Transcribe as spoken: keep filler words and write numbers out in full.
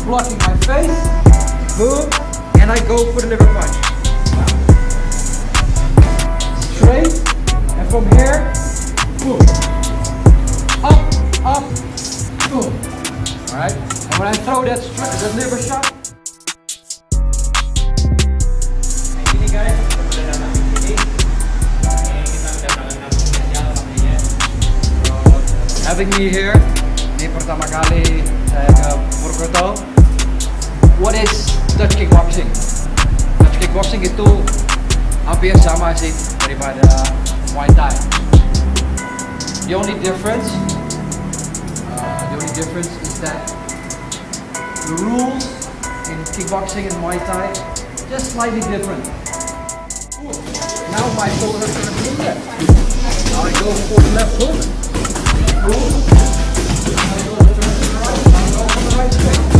blocking my face, boom, and I go for the liver punch. Straight, and from here, boom, up, up, boom. Alright, and when I throw that, that liver shot, having me here, ini pertama kali saya ke Purwokerto. What is Dutch kickboxing? Dutch kickboxing itu hampir sama sih daripada Muay Thai. The only difference, uh, the only difference is that the rules in kickboxing and Muay Thai just slightly different. Now my shoulder is going to be in left. Now I go for the left hook. Boom. I go to the right, I go to the right straight.